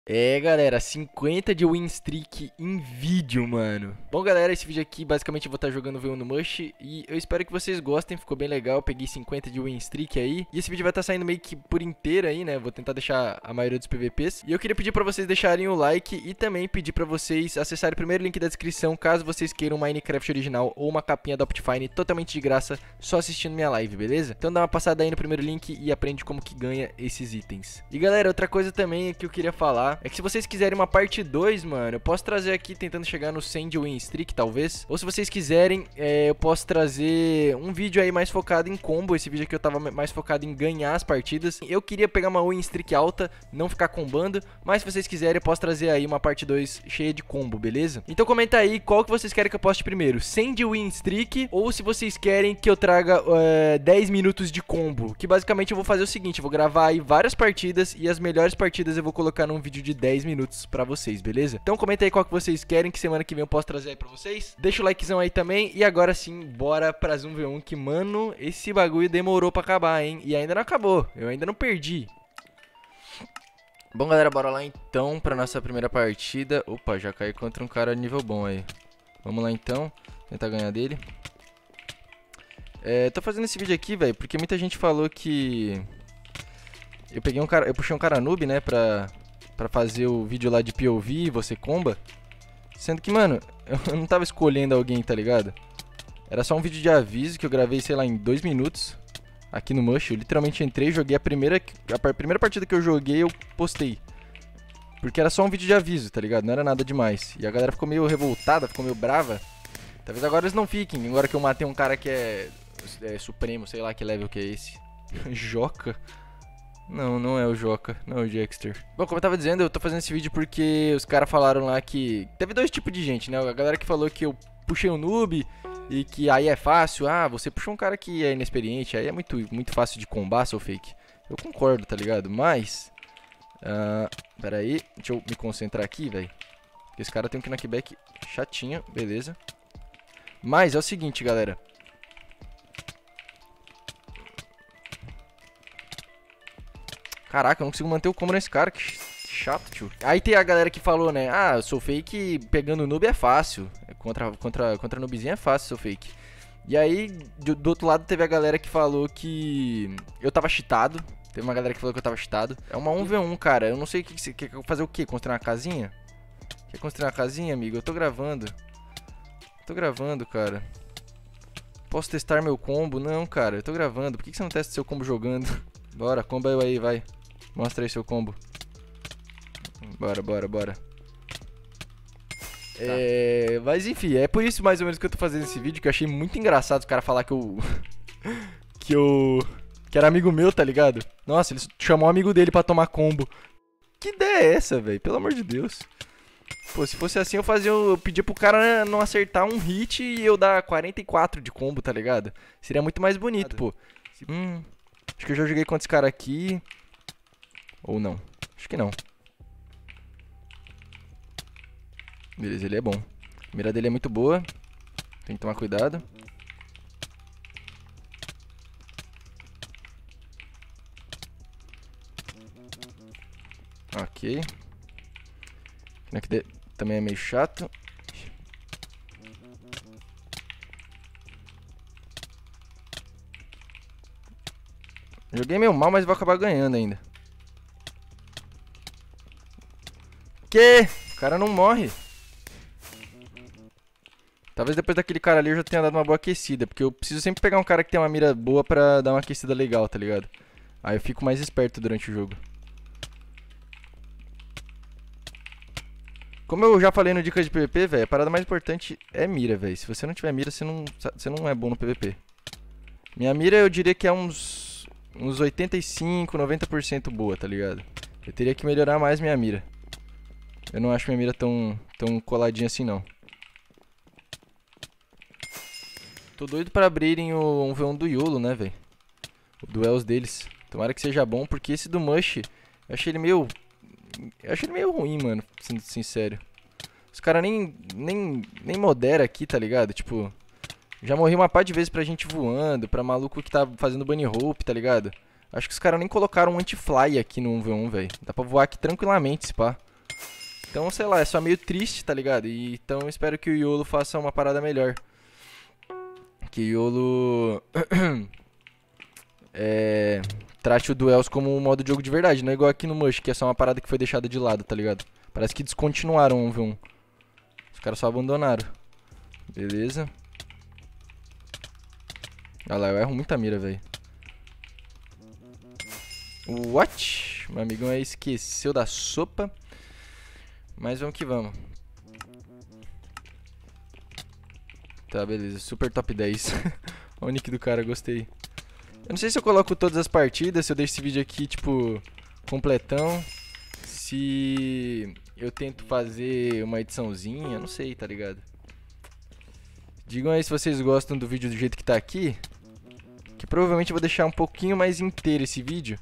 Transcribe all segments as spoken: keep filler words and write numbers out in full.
É, galera, cinquenta de win streak em vídeo, mano. Bom, galera, esse vídeo aqui, basicamente, eu vou estar jogando V um no Mush. E eu espero que vocês gostem, ficou bem legal. Eu peguei cinquenta de win streak aí. E esse vídeo vai estar saindo meio que por inteiro aí, né? Vou tentar deixar a maioria dos P V Ps. E eu queria pedir pra vocês deixarem o like e também pedir pra vocês acessarem o primeiro link da descrição, caso vocês queiram um Minecraft original ou uma capinha da Optifine totalmente de graça, só assistindo minha live, beleza? Então dá uma passada aí no primeiro link e aprende como que ganha esses itens. E, galera, outra coisa também que eu queria falar é que se vocês quiserem uma parte dois, mano, eu posso trazer aqui tentando chegar no cem de win streak, talvez. Ou se vocês quiserem, é, eu posso trazer um vídeo aí mais focado em combo. Esse vídeo aqui eu tava mais focado em ganhar as partidas. Eu queria pegar uma win streak alta, não ficar combando. Mas se vocês quiserem, eu posso trazer aí uma parte dois cheia de combo, beleza? Então comenta aí qual que vocês querem que eu poste primeiro, cem de win streak, ou se vocês querem que eu traga é, dez minutos de combo. Que basicamente eu vou fazer o seguinte, eu vou gravar aí várias partidas e as melhores partidas eu vou colocar num vídeo de dez minutos pra vocês, beleza? Então comenta aí qual que vocês querem, que semana que vem eu posso trazer aí pra vocês. Deixa o likezão aí também. E agora sim, bora pra Zoom V um, que, mano, esse bagulho demorou pra acabar, hein? E ainda não acabou, eu ainda não perdi. Bom, galera, bora lá então pra nossa primeira partida. Opa, já caí contra um cara de nível bom aí. Vamos lá então, tentar ganhar dele. É, tô fazendo esse vídeo aqui, velho, porque muita gente falou que... Eu peguei um cara, eu puxei um cara noob, né, pra... Pra fazer o vídeo lá de P O V, você comba. Sendo que, mano, eu não tava escolhendo alguém, tá ligado? Era só um vídeo de aviso que eu gravei, sei lá, em dois minutos. Aqui no Mush, eu literalmente entrei, joguei a primeira... A primeira partida que eu joguei, eu postei. Porque era só um vídeo de aviso, tá ligado? Não era nada demais. E a galera ficou meio revoltada, ficou meio brava. Talvez agora eles não fiquem, agora que eu matei um cara que é... é supremo, sei lá que level que é esse. Joca? Não, não é o Joca, não é o Jackster. Bom, como eu tava dizendo, eu tô fazendo esse vídeo porque os caras falaram lá que... Teve dois tipos de gente, né? A galera que falou que eu puxei um noob e que aí é fácil. Ah, você puxou um cara que é inexperiente, aí é muito, muito fácil de combar, seu fake. Eu concordo, tá ligado? Mas... Uh, pera aí, deixa eu me concentrar aqui, velho. Porque esse cara tem um knockback chatinho, beleza. Mas é o seguinte, galera. Caraca, eu não consigo manter o combo nesse cara, que chato, tio. Aí tem a galera que falou, né? Ah, eu sou fake pegando noob é fácil. Contra, contra, contra noobzinho é fácil, sou fake. E aí, do, do outro lado, teve a galera que falou que eu tava cheatado. Teve uma galera que falou que eu tava cheatado. É uma um v um, cara. Eu não sei o que você quer fazer o quê? Construir uma casinha? Quer construir uma casinha, amigo? Eu tô gravando. Tô gravando, cara. Posso testar meu combo? Não, cara, eu tô gravando. Por que você não testa seu combo jogando? Bora, comba eu aí, vai. Mostra aí seu combo. Bora, bora, bora. Tá. É... Mas enfim, é por isso mais ou menos que eu tô fazendo esse vídeo, que eu achei muito engraçado os caras falar que eu... que eu... que era amigo meu, tá ligado? Nossa, ele chamou um amigo dele pra tomar combo. Que ideia é essa, velho? Pelo amor de Deus. Pô, se fosse assim eu fazia... Eu pedia pro cara não acertar um hit e eu dar quarenta e quatro de combo, tá ligado? Seria muito mais bonito, pô. Hum... Acho que eu já joguei contra esse cara aqui. Ou não. Acho que não. Beleza, ele é bom. A mira dele é muito boa. Tem que tomar cuidado. Ok. Aqui também é meio chato. Joguei meio mal, mas vou acabar ganhando ainda. Que? O cara não morre. Talvez depois daquele cara ali eu já tenha dado uma boa aquecida. Porque eu preciso sempre pegar um cara que tem uma mira boa pra dar uma aquecida legal, tá ligado? Aí eu fico mais esperto durante o jogo. Como eu já falei no Dicas de P V P, velho, a parada mais importante é mira, velho. Se você não tiver mira, você não, você não é bom no P V P. Minha mira eu diria que é uns... uns oitenta e cinco, noventa por cento boa, tá ligado? Eu teria que melhorar mais minha mira. Eu não acho minha mira tão, tão coladinha assim, não. Tô doido pra abrirem o um v um do YOLO, né, velho? O duelos deles. Tomara que seja bom, porque esse do Mush, eu achei ele meio... Eu achei ele meio ruim, mano, sendo sincero. Os caras nem, nem, nem moderam aqui, tá ligado? Tipo... Já morri uma par de vezes pra gente voando, pra maluco que tá fazendo bunny hope, tá ligado? Acho que os caras nem colocaram um anti-fly aqui no um v um, velho. Dá pra voar aqui tranquilamente, se pá. Então, sei lá, é só meio triste, tá ligado? E, então, espero que o YOLO faça uma parada melhor. Que o YOLO é, trate o Duels como um modo de jogo de verdade, não é igual aqui no Mush, que é só uma parada que foi deixada de lado, tá ligado? Parece que descontinuaram o um v um. Os caras só abandonaram. Beleza. Olha lá, eu erro muita mira, velho. What? Meu amigão aí esqueceu da sopa. Mas vamos que vamos. Tá, beleza. Super top dez. Olha o nick do cara, gostei. Eu não sei se eu coloco todas as partidas, se eu deixo esse vídeo aqui, tipo, completão. Se eu tento fazer uma ediçãozinha, não sei, tá ligado? Digam aí se vocês gostam do vídeo do jeito que tá aqui. Que provavelmente eu vou deixar um pouquinho mais inteiro esse vídeo.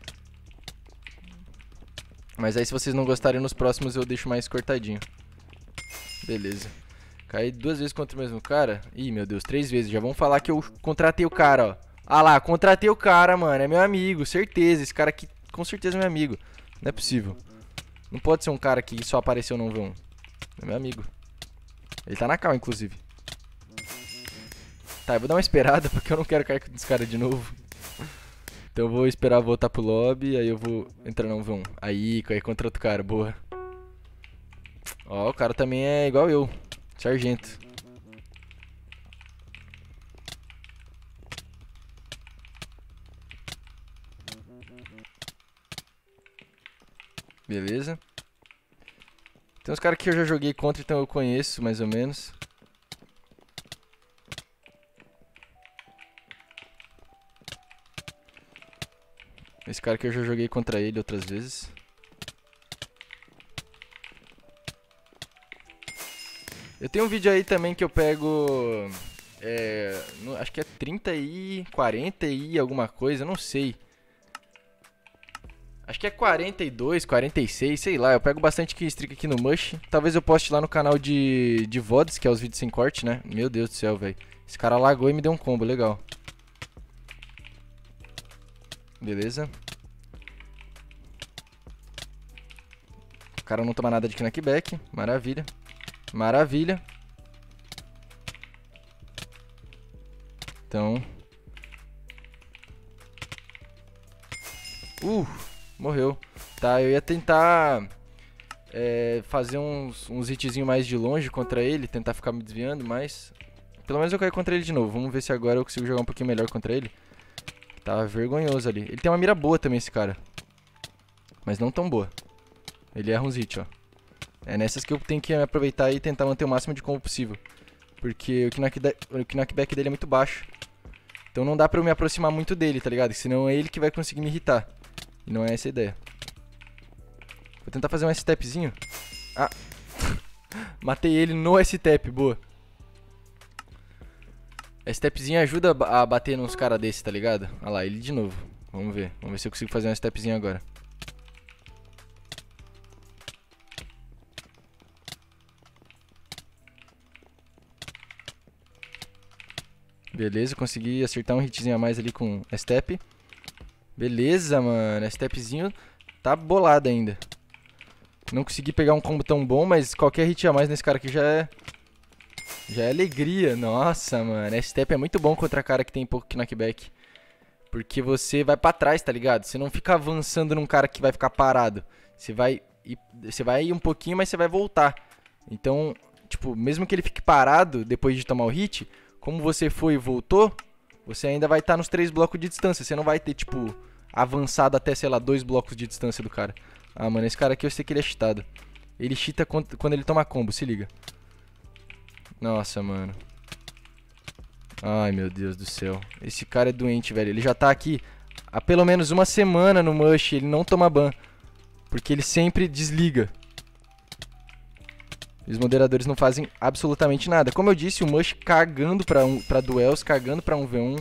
Mas aí se vocês não gostarem nos próximos eu deixo mais cortadinho. Beleza. Caí duas vezes contra o mesmo cara. Ih, meu Deus, três vezes. Já vamos falar que eu contratei o cara, ó. Ah lá, contratei o cara, mano. É meu amigo, certeza. Esse cara aqui com certeza é meu amigo. Não é possível. Não pode ser um cara que só apareceu no um v um. É meu amigo. Ele tá na cal, inclusive. Tá, eu vou dar uma esperada porque eu não quero cair com esse cara de novo. Então eu vou esperar voltar pro lobby, aí eu vou entrar no um v um. Aí, caí contra outro cara, boa. Ó, o cara também é igual eu. Sargento. Beleza. Tem uns caras que eu já joguei contra, então eu conheço mais ou menos. Esse cara que eu já joguei contra ele outras vezes. Eu tenho um vídeo aí também que eu pego... É, no, acho que é trinta e quarenta e alguma coisa, não sei. Acho que é quarenta e dois, quarenta e seis, sei lá. Eu pego bastante killstreak aqui no Mush. Talvez eu poste lá no canal de, de V O Ds, que é os vídeos sem corte, né? Meu Deus do céu, velho. Esse cara lagou e me deu um combo, legal. Beleza. O cara não toma nada de knockback. Maravilha. Maravilha. Então... Uh, morreu. Tá, eu ia tentar... É, fazer uns, uns hitzinhos mais de longe contra ele. Tentar ficar me desviando, mas... Pelo menos eu caí contra ele de novo. Vamos ver se agora eu consigo jogar um pouquinho melhor contra ele. Tá vergonhoso ali. Ele tem uma mira boa também, esse cara. Mas não tão boa. Ele erra uns hits, ó. É nessas que eu tenho que aproveitar e tentar manter o máximo de combo possível. Porque o, knockda- o knockback dele é muito baixo. Então não dá pra eu me aproximar muito dele, tá ligado? Senão é ele que vai conseguir me irritar. E não é essa a ideia. Vou tentar fazer um S-tapzinho. Ah. Matei ele no S-tap, boa. S-tapzinho ajuda a bater nos caras desses, tá ligado? Olha lá, ele de novo. Vamos ver. Vamos ver se eu consigo fazer um S-tapzinho agora. Beleza, consegui acertar um hitzinho a mais ali com S-tap. Beleza, mano. S-tapzinho tá bolado ainda. Não consegui pegar um combo tão bom, mas qualquer hit a mais nesse cara aqui já é... Já é alegria. Nossa, mano. S-tap é muito bom contra cara que tem pouco knockback. Porque você vai pra trás, tá ligado? Você não fica avançando num cara que vai ficar parado. Você vai ir, você vai ir um pouquinho, mas você vai voltar. Então, tipo, mesmo que ele fique parado depois de tomar o hit... Como você foi e voltou, você ainda vai estar nos três blocos de distância. Você não vai ter, tipo, avançado até, sei lá, dois blocos de distância do cara. Ah, mano, esse cara aqui eu sei que ele é cheatado. Ele cheata quando ele toma combo, se liga. Nossa, mano. Ai, meu Deus do céu. Esse cara é doente, velho. Ele já tá aqui há pelo menos uma semana no Mush. Ele não toma ban. Porque ele sempre desliga. Os moderadores não fazem absolutamente nada. Como eu disse, o Mush cagando pra, um, pra duels, cagando pra um v um.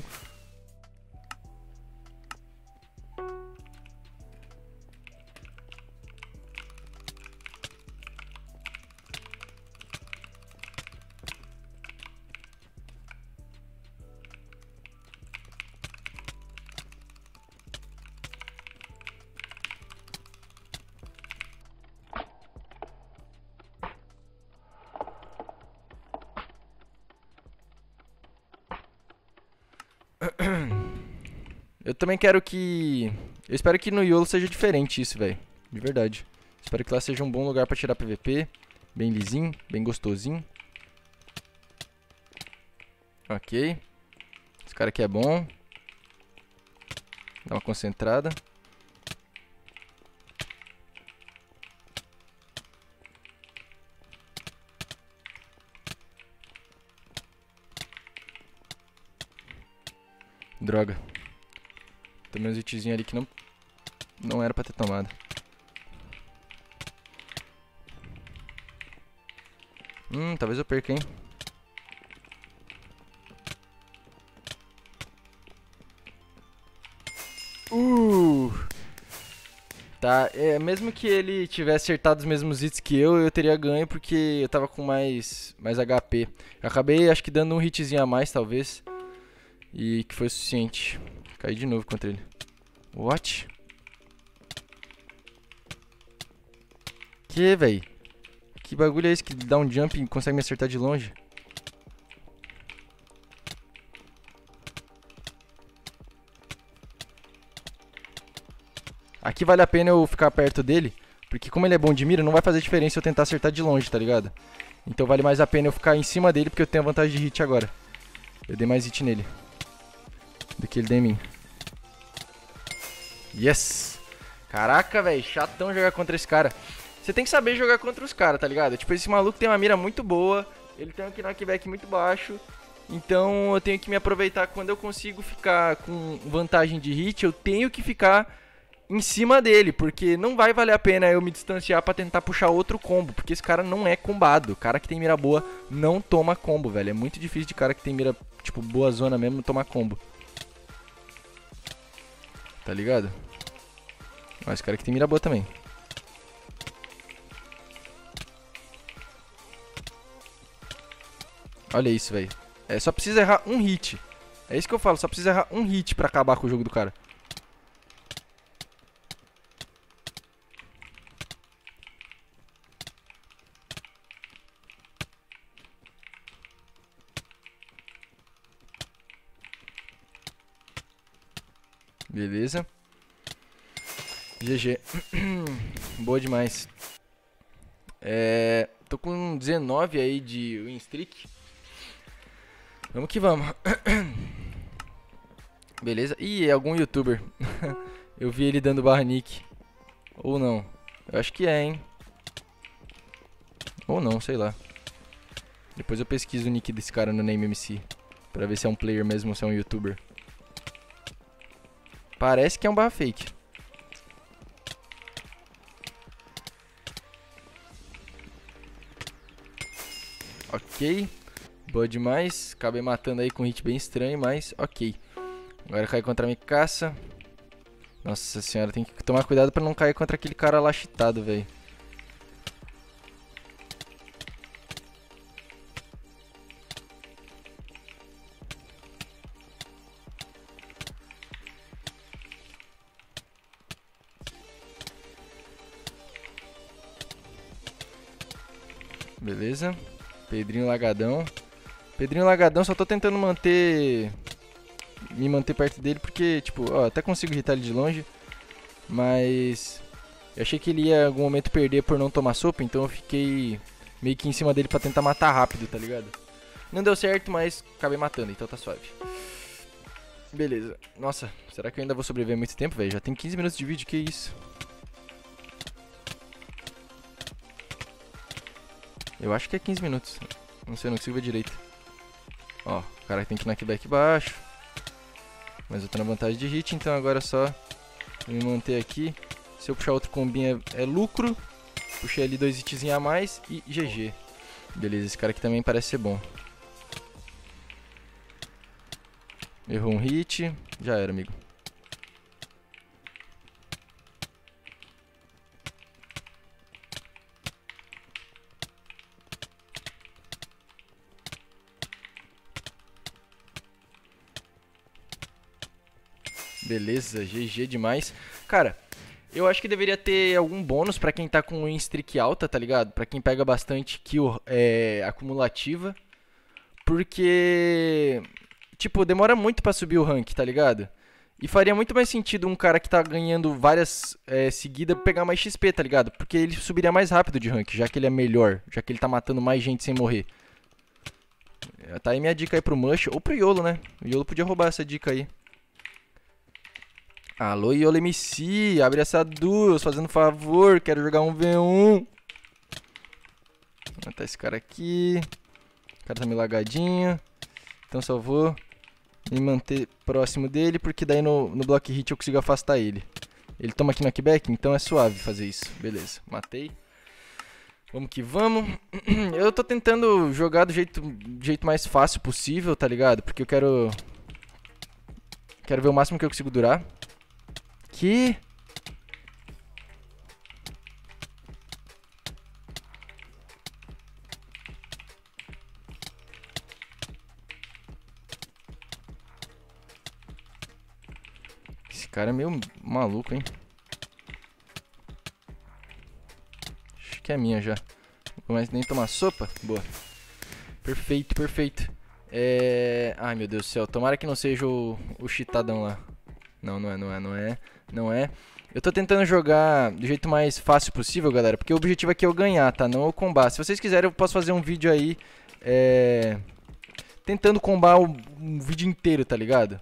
Eu também quero que... Eu espero que no YOLO seja diferente isso, velho. De verdade. Espero que lá seja um bom lugar pra tirar P V P. Bem lisinho, bem gostosinho. Ok. Esse cara aqui é bom. Dá uma concentrada. Droga. Tomei uns hitzinhos ali que não, não era pra ter tomado. Hum, talvez eu perca, hein. Uh! Tá, é, mesmo que ele tivesse acertado os mesmos hits que eu, eu teria ganho porque eu tava com mais, mais H P. Eu acabei, acho que dando um hitzinho a mais, talvez. E que foi o suficiente. Caí de novo contra ele. What? Que, véi? Que bagulho é esse que dá um jump e consegue me acertar de longe? Aqui vale a pena eu ficar perto dele, porque como ele é bom de mira, não vai fazer diferença eu tentar acertar de longe, tá ligado? Então vale mais a pena eu ficar em cima dele, porque eu tenho a vantagem de hit agora. Eu dei mais hit nele do que ele deu em mim. Yes! Caraca, velho, chatão jogar contra esse cara. Você tem que saber jogar contra os caras, tá ligado? Tipo, esse maluco tem uma mira muito boa, ele tem um knockback muito baixo. Então eu tenho que me aproveitar quando eu consigo ficar com vantagem de hit, eu tenho que ficar em cima dele, porque não vai valer a pena eu me distanciar pra tentar puxar outro combo, porque esse cara não é combado. O cara que tem mira boa não toma combo, velho. É muito difícil de cara que tem mira, tipo, boa zona mesmo tomar combo. Tá ligado? Ó, esse cara que tem mira boa também. Olha isso, velho. É, só precisa errar um hit. É isso que eu falo, só precisa errar um hit pra acabar com o jogo do cara. Beleza. G G. Boa demais. É, tô com dezenove aí de win streak. Vamos que vamos. Beleza. Ih, é algum youtuber. Eu vi ele dando barra nick. Ou não. Eu acho que é, hein. Ou não, sei lá. Depois eu pesquiso o nick desse cara no Name M C. Pra ver se é um player mesmo ou se é um youtuber. Parece que é um barra fake. Ok. Boa demais. Acabei matando aí com um hit bem estranho, mas ok. Agora cai contra a Mikasa. Nossa senhora, tem que tomar cuidado pra não cair contra aquele cara lá cheatado, velho. Beleza. Pedrinho Lagadão. Pedrinho Lagadão, só tô tentando manter... Me manter perto dele porque, tipo, ó, até consigo irritar ele de longe. Mas... Eu achei que ele ia em algum momento perder por não tomar sopa, então eu fiquei meio que em cima dele pra tentar matar rápido, tá ligado? Não deu certo, mas acabei matando, então tá suave. Beleza. Nossa, será que eu ainda vou sobreviver muito tempo, velho? Já tem quinze minutos de vídeo, que isso? Eu acho que é quinze minutos. Não sei, não consigo ver direito. Ó, o cara tem que knockback baixo. Mas eu tô na vantagem de hit, então agora é só me manter aqui. Se eu puxar outro combinho é, é lucro. Puxei ali dois hitzinhos a mais e G G. Beleza, esse cara aqui também parece ser bom. Errou um hit. Já era, amigo. Beleza, G G demais. Cara, eu acho que deveria ter algum bônus pra quem tá com win streak alta, tá ligado? Pra quem pega bastante kill é, acumulativa. Porque, tipo, demora muito pra subir o rank, tá ligado? E faria muito mais sentido um cara que tá ganhando várias é, seguidas pegar mais X P, tá ligado? Porque ele subiria mais rápido de rank, já que ele é melhor, já que ele tá matando mais gente sem morrer. Tá aí minha dica aí pro Mush, ou pro Yolo, né? O Yolo podia roubar essa dica aí. Alô, Yolo M C, abre essa duas, fazendo favor, quero jogar um V um. Vou matar esse cara aqui. O cara tá meio lagadinho. Então só vou me manter próximo dele, porque daí no, no block hit eu consigo afastar ele. Ele toma aqui knockback, então é suave fazer isso. Beleza, matei. Vamos que vamos. Eu tô tentando jogar do jeito, do jeito mais fácil possível, tá ligado? Porque eu quero... Quero ver o máximo que eu consigo durar. Que... Esse cara é meio maluco, hein? Acho que é minha já. Não vou mais nem tomar sopa. Boa. Perfeito, perfeito. É... Ai, meu Deus do céu. Tomara que não seja o, o cheatadão lá. Não, não é, não é, não é. Não é. Eu tô tentando jogar do jeito mais fácil possível, galera. Porque o objetivo aqui é eu ganhar, tá? Não eu combar. Se vocês quiserem, eu posso fazer um vídeo aí... É... Tentando combar o, um vídeo inteiro, tá ligado?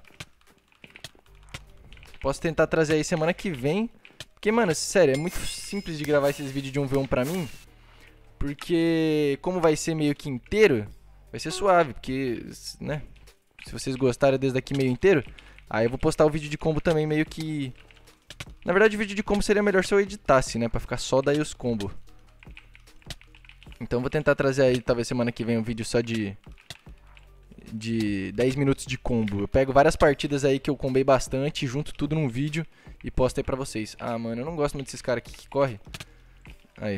Posso tentar trazer aí semana que vem. Porque, mano, sério, é muito simples de gravar esses vídeos de um V um pra mim. Porque, como vai ser meio que inteiro, vai ser suave. Porque, né, se vocês gostarem desde aqui meio inteiro, aí eu vou postar o vídeo de combo também meio que... Na verdade, o vídeo de combo seria melhor se eu editasse, né, pra ficar só daí os combos. Então vou tentar trazer aí, talvez semana que vem, um vídeo só de... de dez minutos de combo. Eu pego várias partidas aí que eu combei bastante, junto tudo num vídeo e posto aí pra vocês. Ah, mano, eu não gosto muito desses caras aqui que correm. Aí.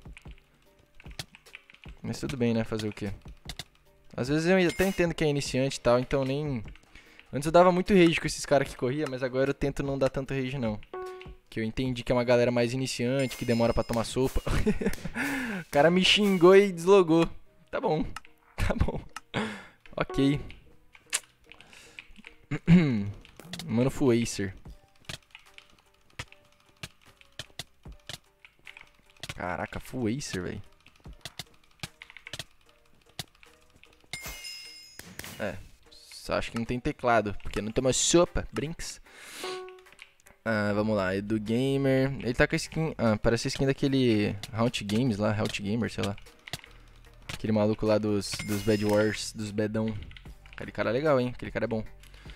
Mas tudo bem, né? Fazer o quê? Às vezes eu até entendo que é iniciante e tal, então nem... Antes eu dava muito rage com esses caras que corria, mas agora eu tento não dar tanto rage não. Que eu entendi que é uma galera mais iniciante, que demora pra tomar sopa. O cara me xingou e deslogou. Tá bom. Tá bom. Ok. Mano, full Acer. Caraca, full Acer, velho. É. Só acho que não tem teclado, porque não toma sopa. Brinks. Ah, vamos lá. Edu Gamer. Ele tá com a skin... Ah, parece a skin daquele... Haunt Games lá. Haunt Gamer, sei lá. Aquele maluco lá dos, dos Bad Wars, dos Bedão. Aquele cara é legal, hein? Aquele cara é bom.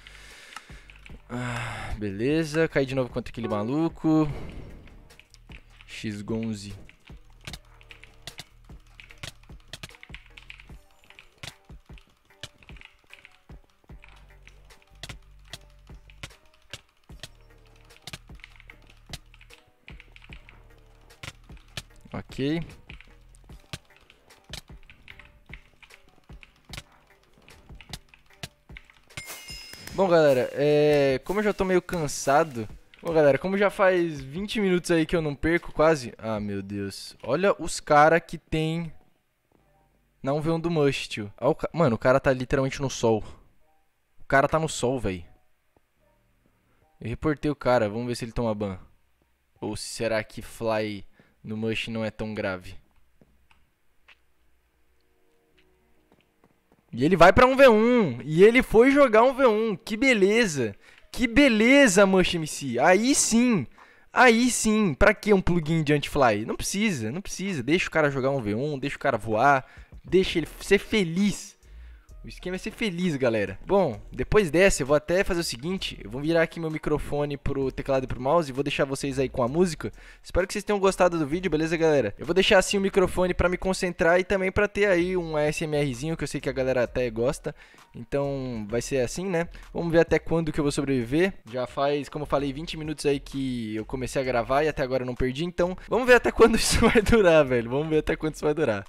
Ah, beleza. Caí de novo contra aquele maluco. X onze. Ok. Bom, galera, é... como eu já tô meio cansado... Bom, galera, como já faz vinte minutos aí que eu não perco quase... Ah, meu Deus. Olha os caras que tem... Na um v um do Mush, tio. Ah, o ca... Mano, o cara tá literalmente no sol. O cara tá no sol, velho. Eu reportei o cara, vamos ver se ele toma ban. Ou será que fly no Mush não é tão grave? E ele vai pra um v um. E ele foi jogar um v um. Que beleza. Que beleza, Mush M C. Aí sim. Aí sim. Pra que um plugin de anti-fly? Não precisa, não precisa. Deixa o cara jogar um v um. Deixa o cara voar. Deixa ele ser feliz. O esquema é ser feliz, galera. Bom, depois dessa eu vou até fazer o seguinte. Eu vou virar aqui meu microfone pro teclado e pro mouse e vou deixar vocês aí com a música. Espero que vocês tenham gostado do vídeo, beleza, galera? Eu vou deixar assim o microfone pra me concentrar e também pra ter aí um ASMRzinho, que eu sei que a galera até gosta. Então vai ser assim, né? Vamos ver até quando que eu vou sobreviver. Já faz, como eu falei, vinte minutos aí que eu comecei a gravar e até agora eu não perdi. Então vamos ver até quando isso vai durar, velho. Vamos ver até quando isso vai durar.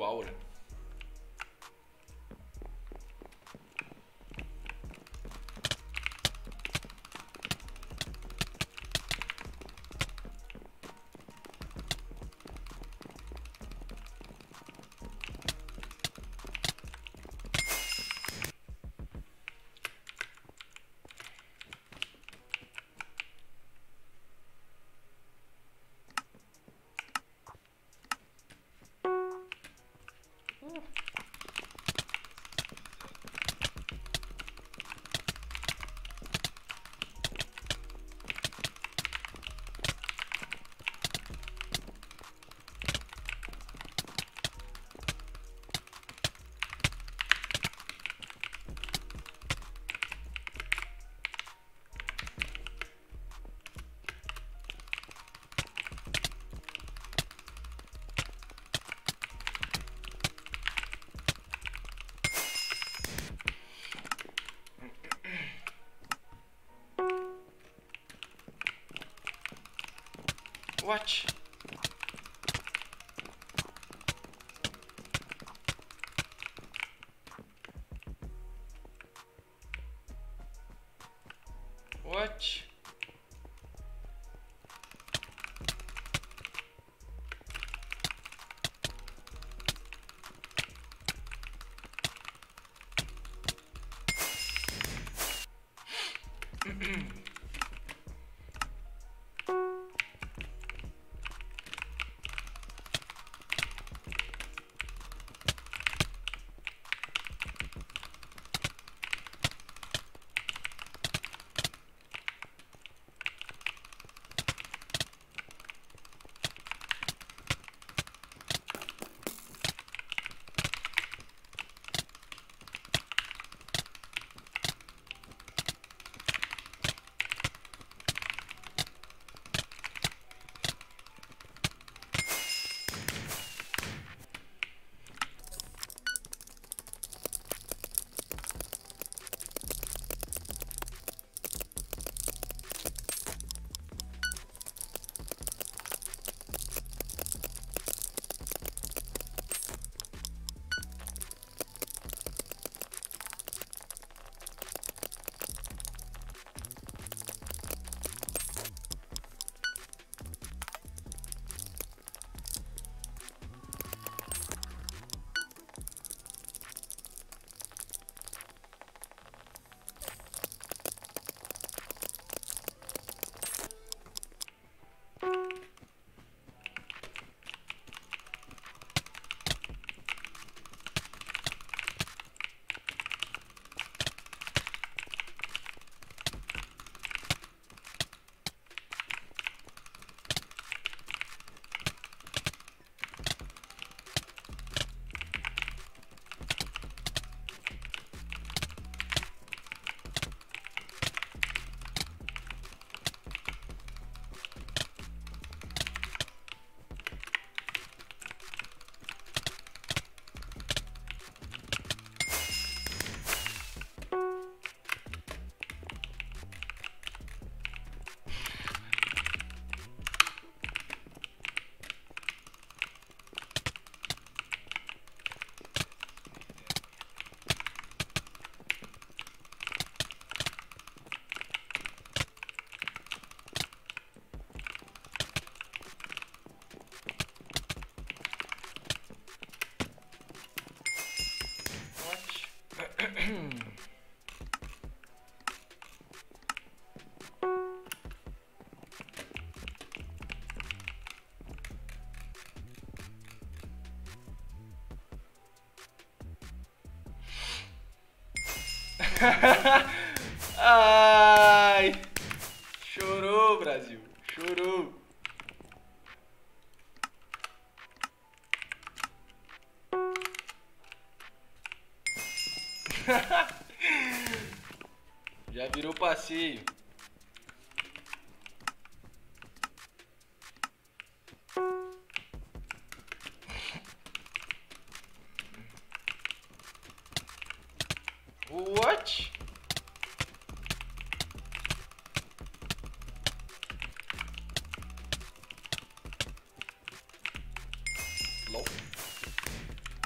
quatro aura. What? What? Ai! Chorou, Brasil. Chorou. Já virou passeio. What? Lol.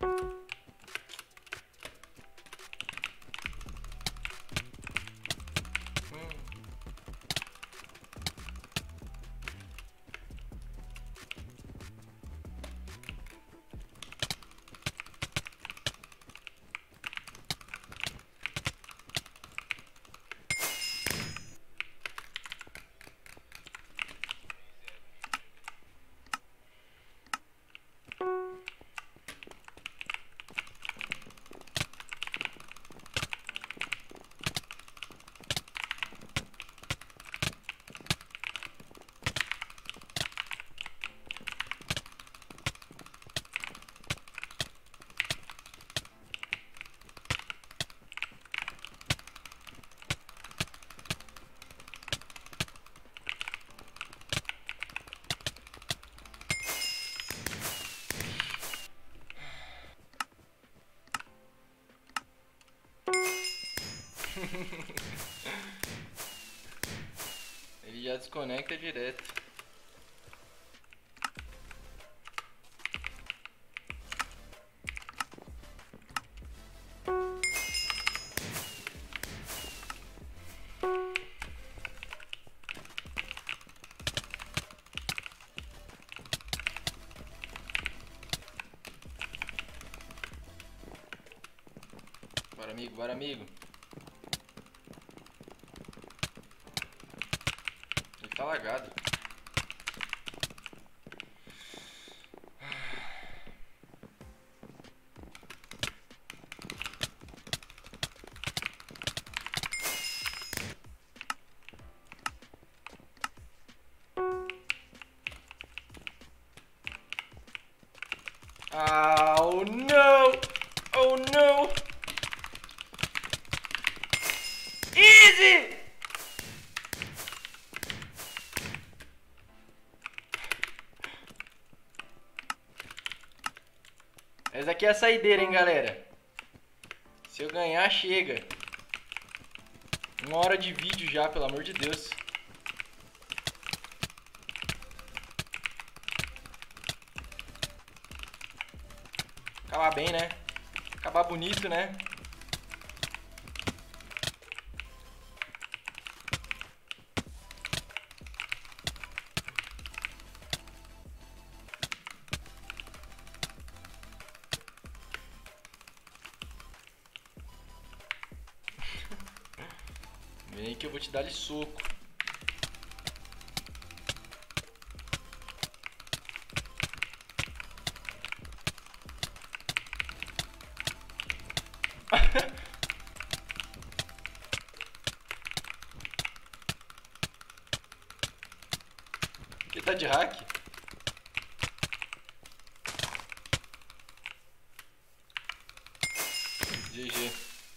Ele já desconecta direto. Bora, amigo, bora, amigo. Ele tá lagado. Oh no! Oh no! Easy! Essa aqui é a saideira, hein, galera? Se eu ganhar, chega. Uma hora de vídeo já, pelo amor de Deus. Acabar bem, né? Acabar bonito, né? Vem que eu vou te dar ali soco. Que tá de hack? G G.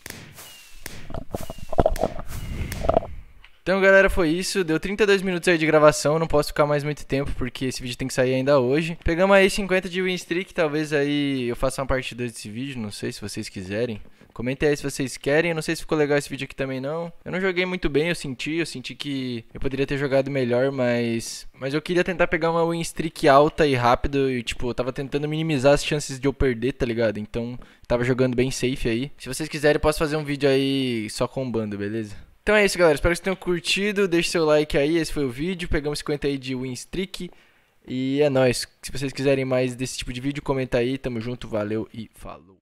Então, galera, foi isso. Deu trinta e dois minutos aí de gravação. Não posso ficar mais muito tempo porque esse vídeo tem que sair ainda hoje. Pegamos aí cinquenta de win streak. Talvez aí eu faça uma parte dois desse vídeo. Não sei se vocês quiserem. Comentem aí se vocês querem. Eu não sei se ficou legal esse vídeo aqui também não. Eu não joguei muito bem, eu senti. Eu senti que eu poderia ter jogado melhor, mas... Mas eu queria tentar pegar uma win streak alta e rápido. E, tipo, eu tava tentando minimizar as chances de eu perder, tá ligado? Então, tava jogando bem safe aí. Se vocês quiserem, eu posso fazer um vídeo aí só combando, beleza? Então é isso, galera. Espero que vocês tenham curtido. Deixe seu like aí. Esse foi o vídeo. Pegamos cinquenta aí de win streak. E é nóis. Se vocês quiserem mais desse tipo de vídeo, comenta aí. Tamo junto. Valeu e falou.